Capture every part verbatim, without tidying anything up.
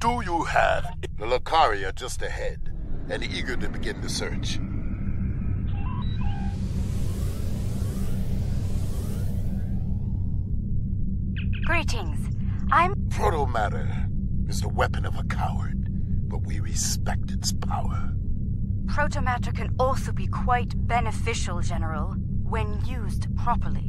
do you have? The Lacari are just ahead, and eager to begin the search. Greetings. I'm... Protomatter is the weapon of a coward, but we respect its power. Protomatter can also be quite beneficial, General, when used properly.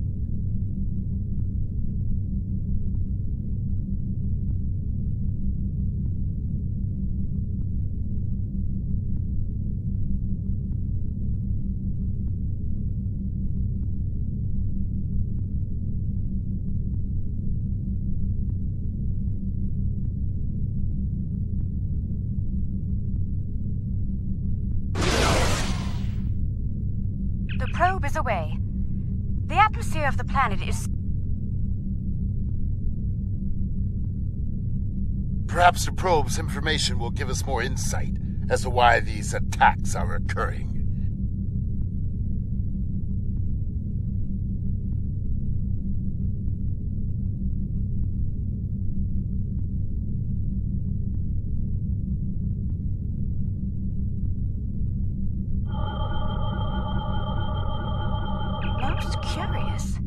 The probe is away. The atmosphere of the planet is... Perhaps the probe's information will give us more insight as to why these attacks are occurring. Most curious.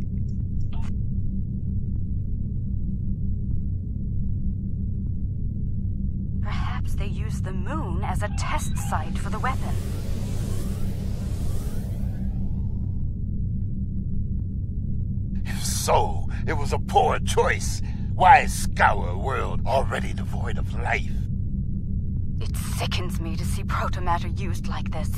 Perhaps they use the moon as a test site for the weapon. If so, it was a poor choice. Why scour a world already devoid of life? It sickens me to see protomatter used like this.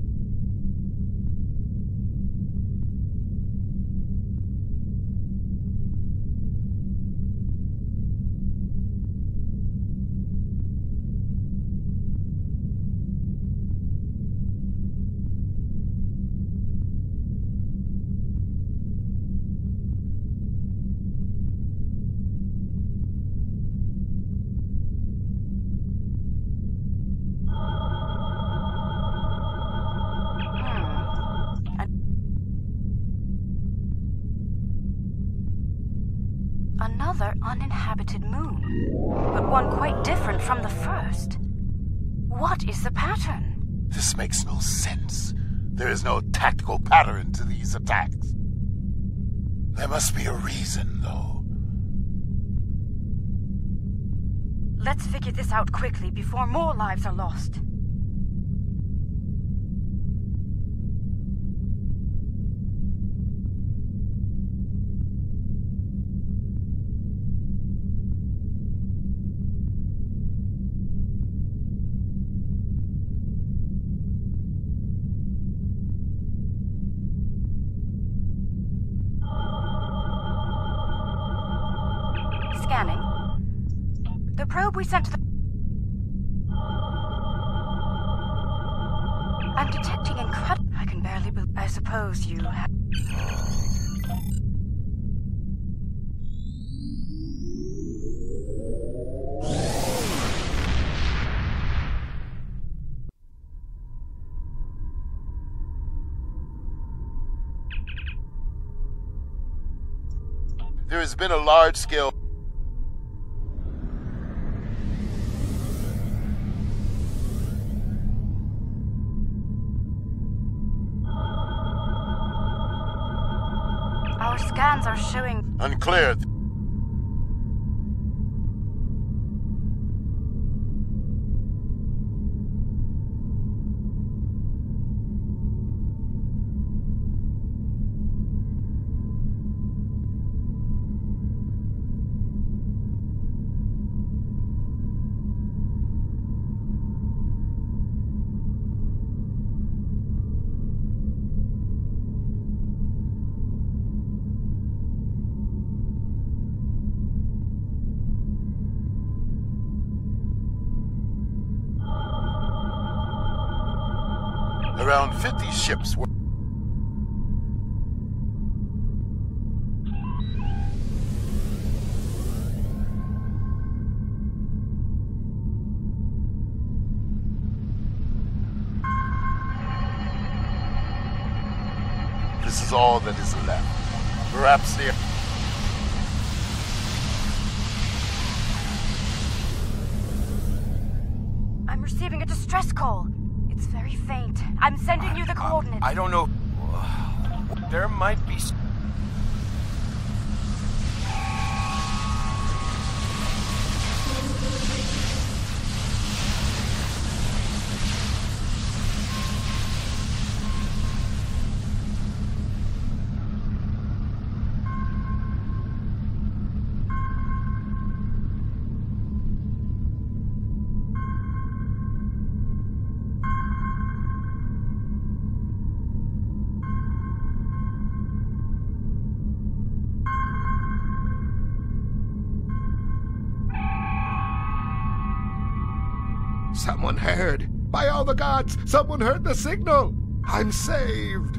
Another uninhabited moon, but one quite different from the first. What is the pattern? This makes no sense. There is no tactical pattern to these attacks. There must be a reason, though. Let's figure this out quickly before more lives are lost. Scanning. The probe we sent to the... I'm detecting incredible... I can barely believe... I suppose you have... There has been a large-scale... Our scans are showing... Unclear. Around fifty ships were... This is all that is left. Perhaps the... I'm receiving a distress call. It's very faint. I'm sending you the coordinates. Uh, I don't know. There might be... Someone heard. By all the gods, someone heard the signal. I'm saved.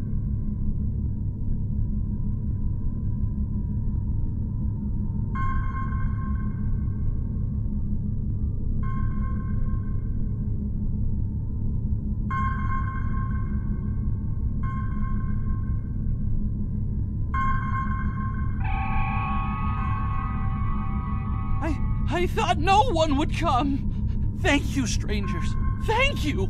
I I thought no one would come. Thank you, strangers. Thank you!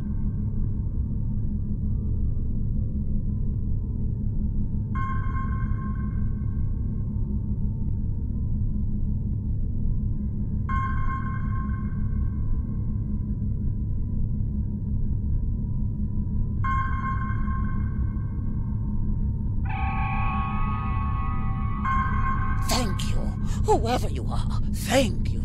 Thank you, whoever you are. Thank you.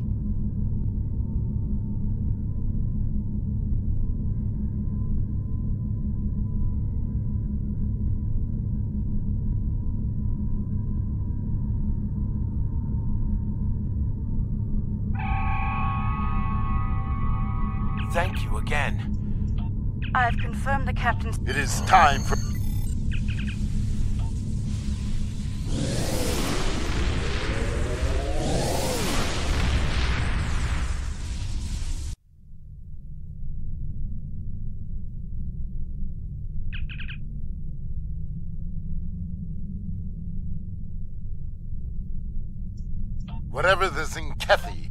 Thank you again. I've confirmed the captain's... It is time for... Whatever the Zinkethi...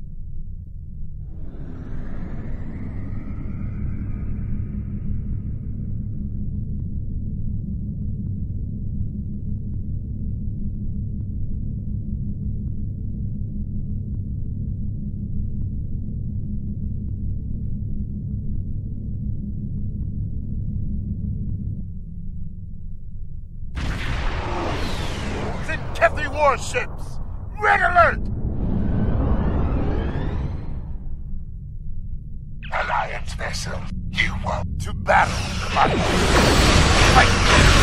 Zinkethi warships! Red alert! Alliance vessel, you want to battle, Fight! Fight!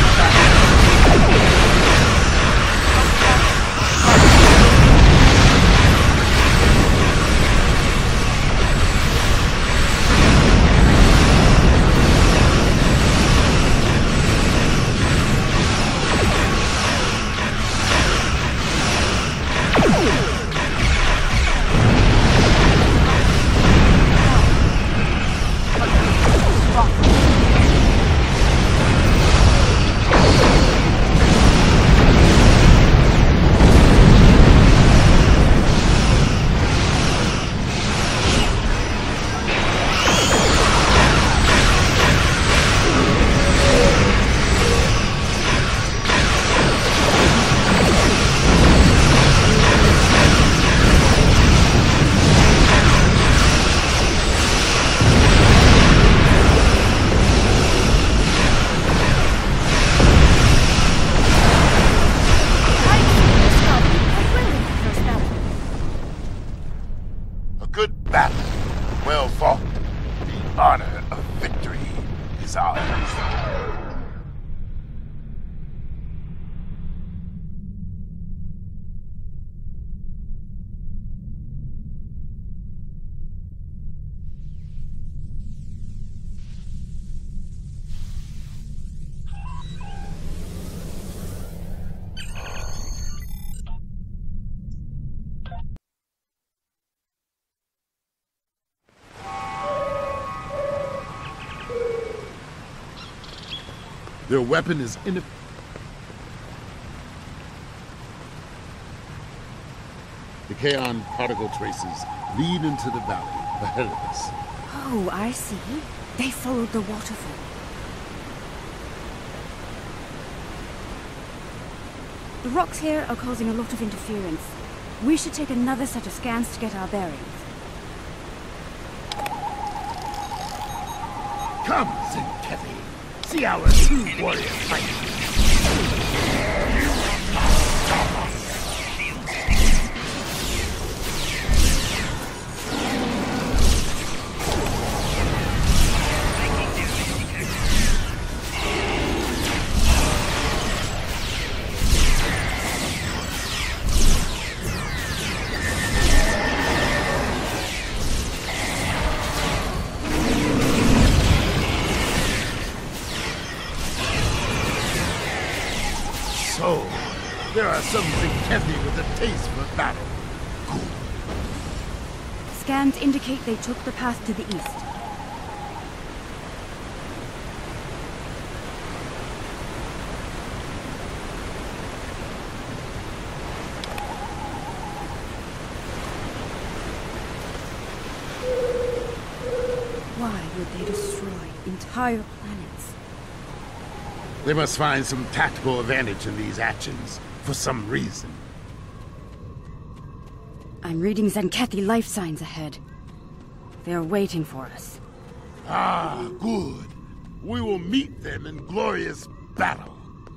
Good battle. Well fought. The honor of victory is ours. Their weapon is in The Kaon particle traces lead into the valley ahead of us. Oh, I see. They followed the waterfall. The rocks here are causing a lot of interference. We should take another set of scans to get our bearings. Come, Zenkethi. See our true warrior fight. So, there are some Zenkethi with a taste for battle. Good. Scans indicate they took the path to the east. Why would they destroy entire planets? They must find some tactical advantage in these actions, for some reason. I'm reading Zenkethi life signs ahead. They're waiting for us. Ah, good. We will meet them in glorious battle.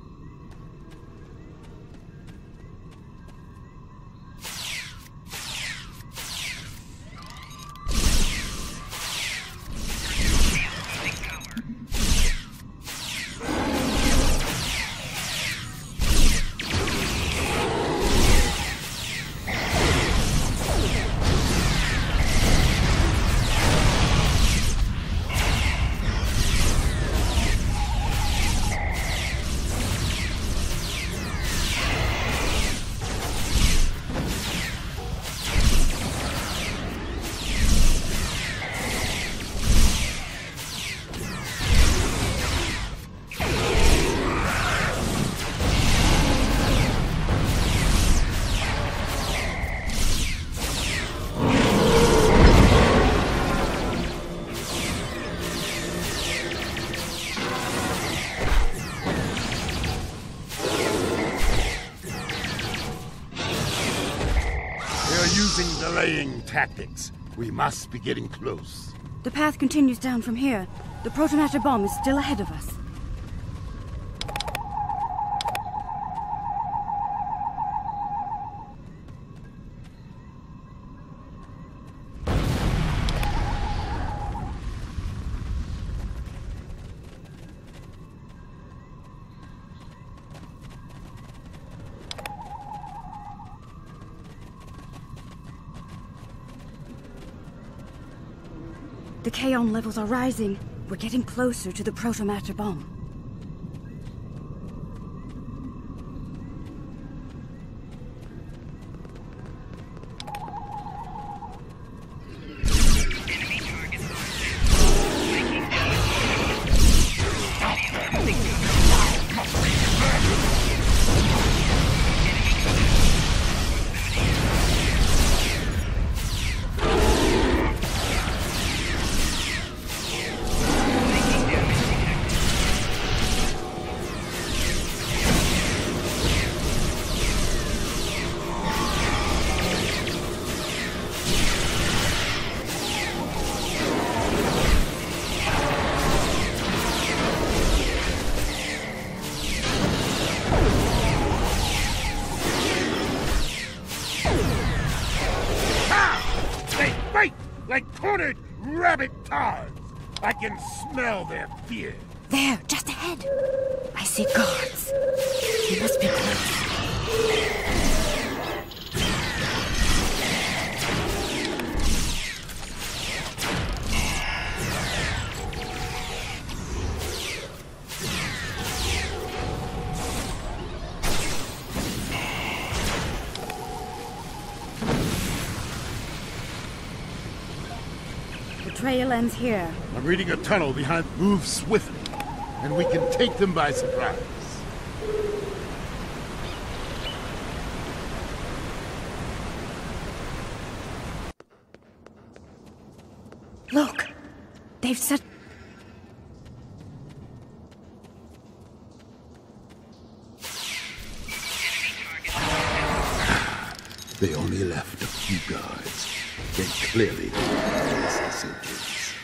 Using delaying tactics. We must be getting close. The path continues down from here. The protomatter bomb is still ahead of us. The Kaon levels are rising. We're getting closer to the protomatter bomb. Like cornered rabbit tars. I can smell their fear. There, just ahead. I see guards. We must be close. Trail ends here. I'm reading a tunnel behind. Move swiftly, and we can take them by surprise. Look, They've set... They only left a few guards. They clearly don't use the soldiers.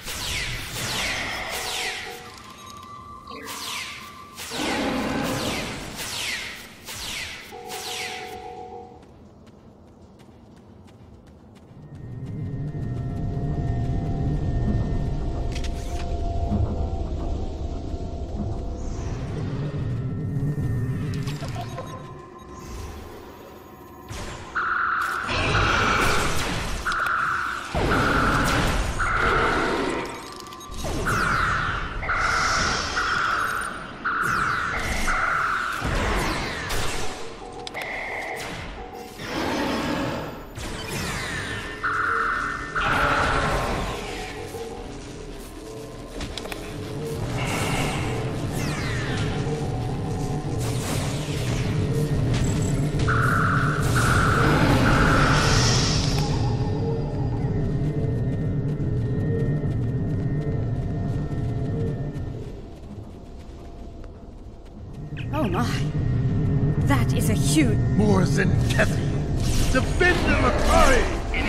Oh my. That is a huge... More than Kathy! Defend the Makari!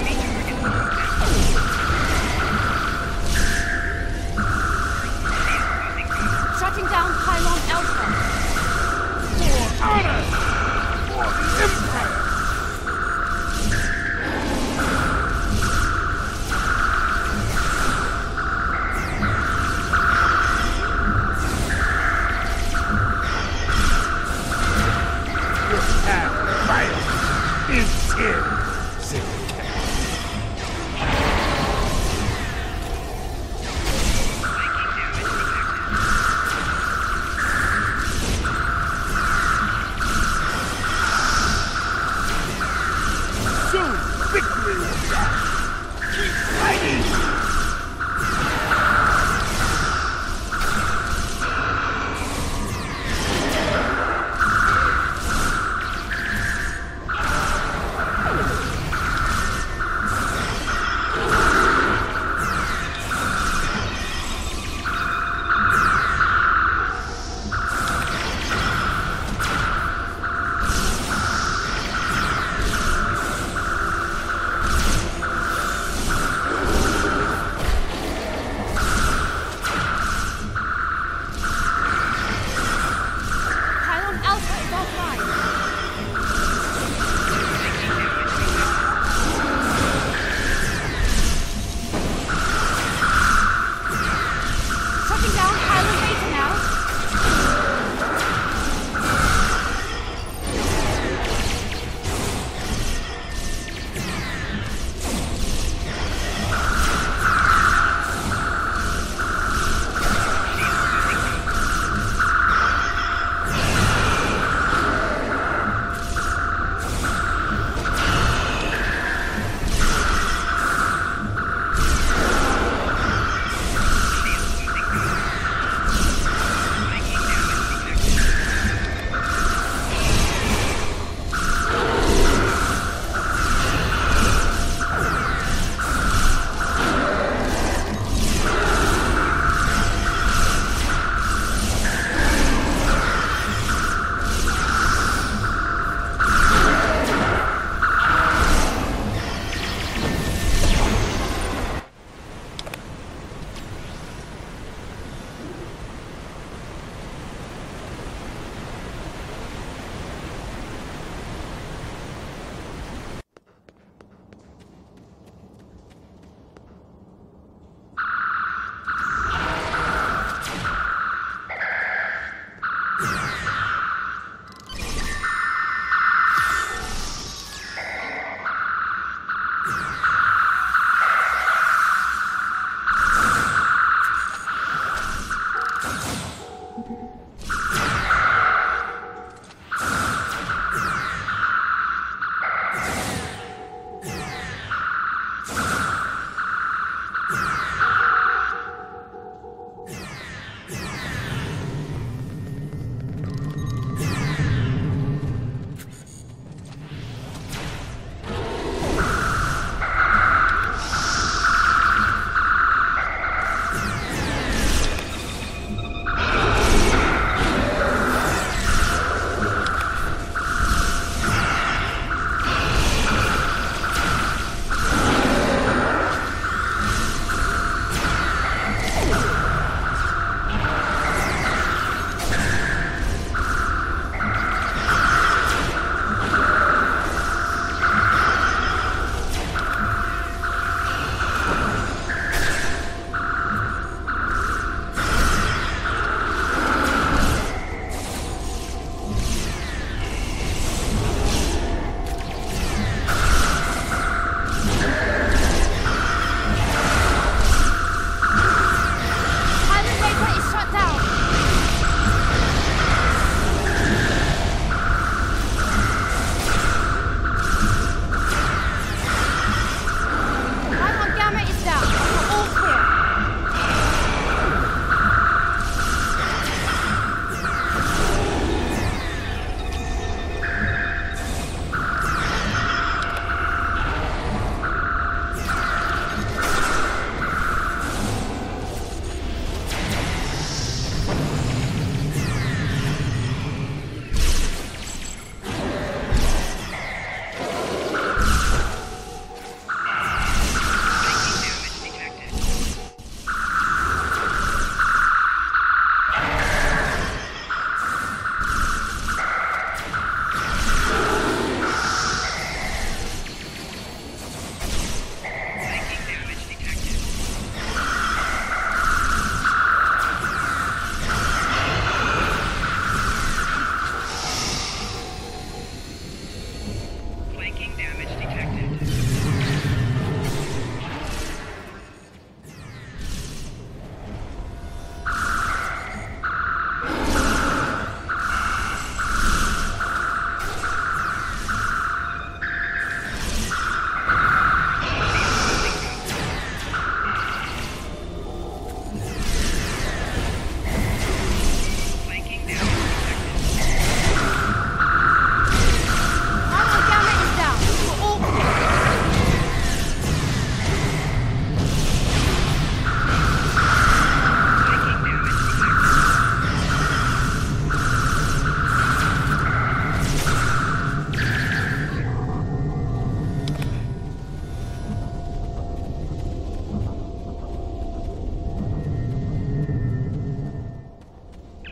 Shutting down Pylon Alpha. For honor! For the Empire! Is here, Zero Cat.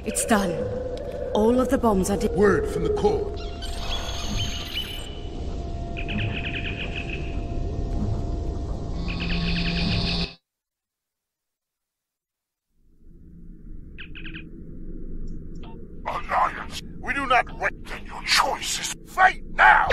It's done. All of the bombs are... Word from the core. Alliance, we do not wait. Then your choice is fight now!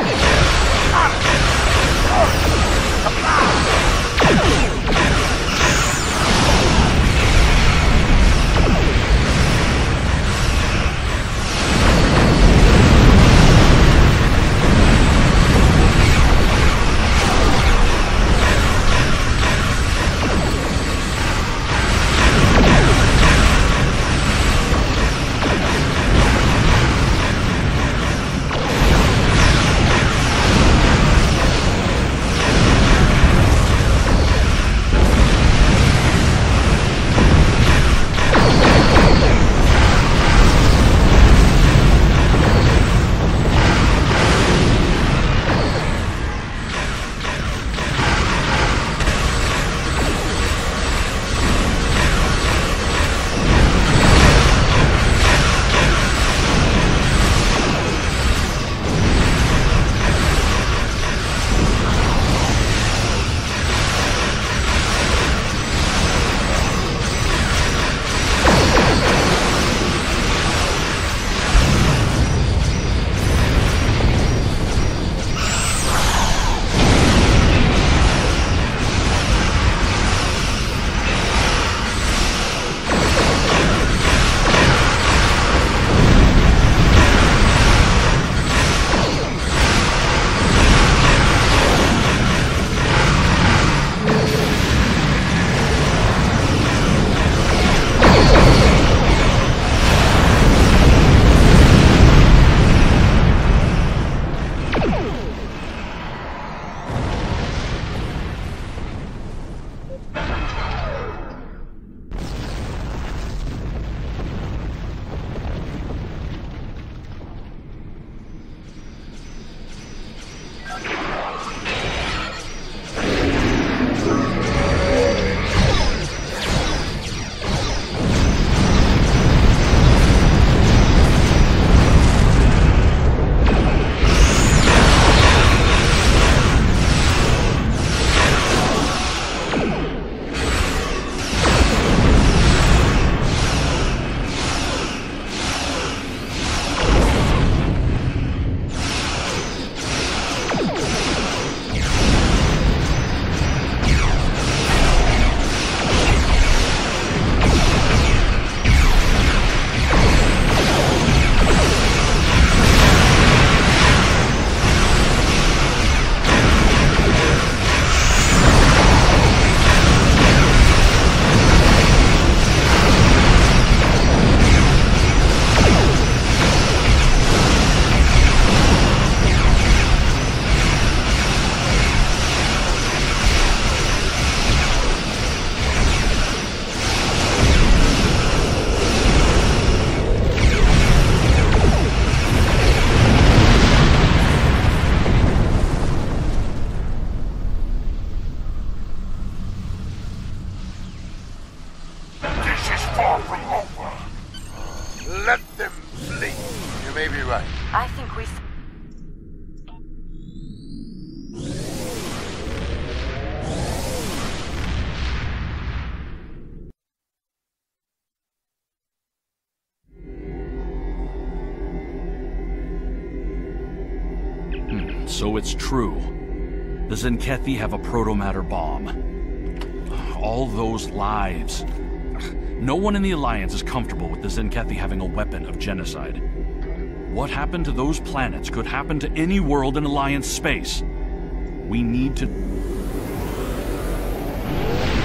I think we... Hmm, so it's true. The Zenkethi have a protomatter bomb. All those lives. No one in the Alliance is comfortable with the Zenkethi having a weapon of genocide. What happened to those planets could happen to any world in Alliance space. We need to...